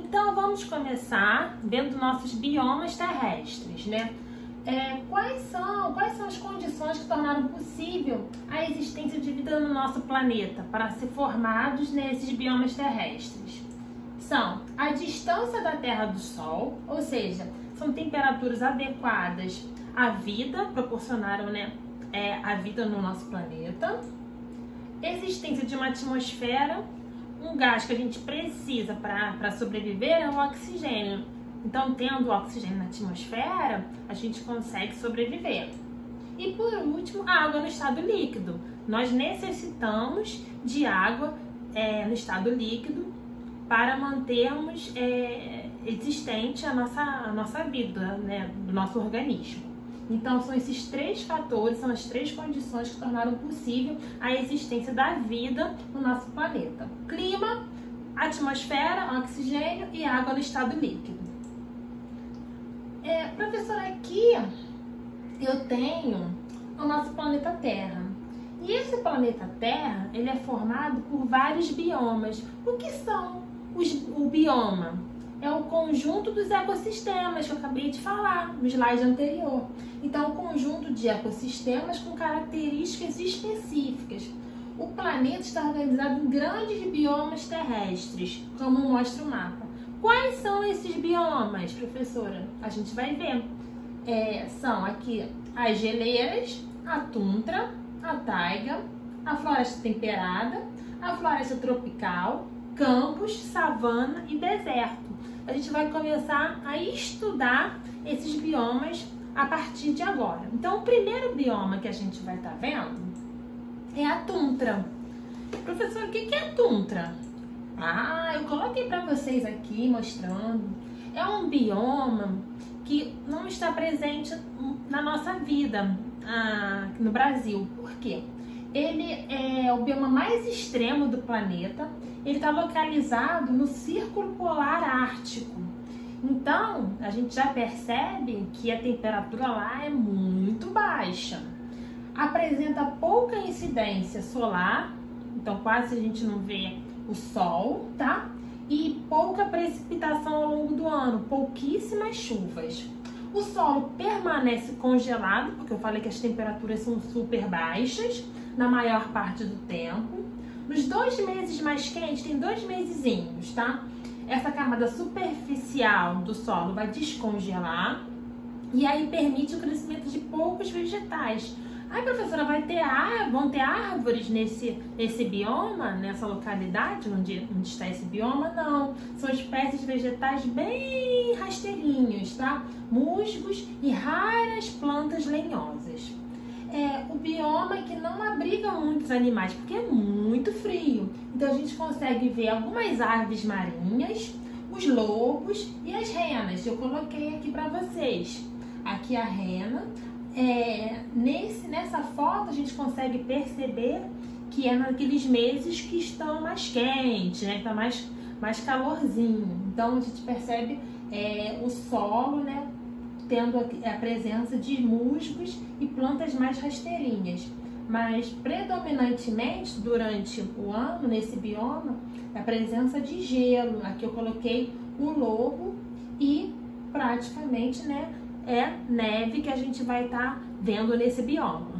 Então vamos começar vendo nossos biomas terrestres, né? Quais são as condições que tornaram possível a existência de vida no nosso planeta para ser formados nesses biomas terrestres? São a distância da Terra do Sol, ou seja, são temperaturas adequadas à vida, proporcionaram, né, a vida no nosso planeta. Existência de uma atmosfera, um gás que a gente precisa para sobreviver é o oxigênio. Então, tendo oxigênio na atmosfera, a gente consegue sobreviver. E por último, a água no estado líquido. Nós necessitamos de água no estado líquido para mantermos existente a nossa vida, né, do nosso organismo. Então, são esses três fatores, são as três condições que tornaram possível a existência da vida no nosso planeta: clima, atmosfera, oxigênio e água no estado líquido. Professora, aqui eu tenho o nosso planeta Terra. E esse planeta Terra, ele é formado por vários biomas. O que são o bioma? É o conjunto dos ecossistemas que eu acabei de falar no slide anterior. Então, um conjunto de ecossistemas com características específicas. O planeta está organizado em grandes biomas terrestres, como mostra o mapa. Quais são esses biomas, professora? A gente vai ver. São aqui as geleiras, a tundra, a taiga, a floresta temperada, a floresta tropical, campos, savana e deserto. A gente vai começar a estudar esses biomas a partir de agora. Então, o primeiro bioma que a gente vai estar vendo é a tundra. Professor, o que é a tundra? Eu coloquei para vocês aqui mostrando. É um bioma que não está presente na nossa vida no Brasil. Por quê? Ele é o bioma mais extremo do planeta. Ele está localizado no Círculo Polar Ártico. Então, a gente já percebe que a temperatura lá é muito baixa. Apresenta pouca incidência solar, então quase a gente não vê o sol, tá? E pouca precipitação ao longo do ano, pouquíssimas chuvas. O solo permanece congelado, porque eu falei que as temperaturas são super baixas na maior parte do tempo. Nos 2 meses mais quentes, tem 2 mesezinhos, tá? Essa camada superficial do solo vai descongelar e aí permite o crescimento de poucos vegetais. Professora, vão ter árvores nesse bioma, nessa localidade onde está esse bioma? Não, são espécies vegetais bem rasteirinhos, tá? Musgos e raras plantas lenhosas. O bioma que não abriga muitos animais, porque é muito frio. Então a gente consegue ver algumas aves marinhas, os lobos e as renas. Eu coloquei aqui para vocês. Aqui a rena. Nessa foto a gente consegue perceber que é naqueles meses que estão mais quentes, né? Tá mais calorzinho. Então a gente percebe o solo, né, tendo a presença de musgos e plantas mais rasteirinhas. Mas predominantemente durante o ano nesse bioma a presença de gelo. Aqui eu coloquei o lobo e praticamente, né, é neve que a gente vai estar vendo nesse bioma.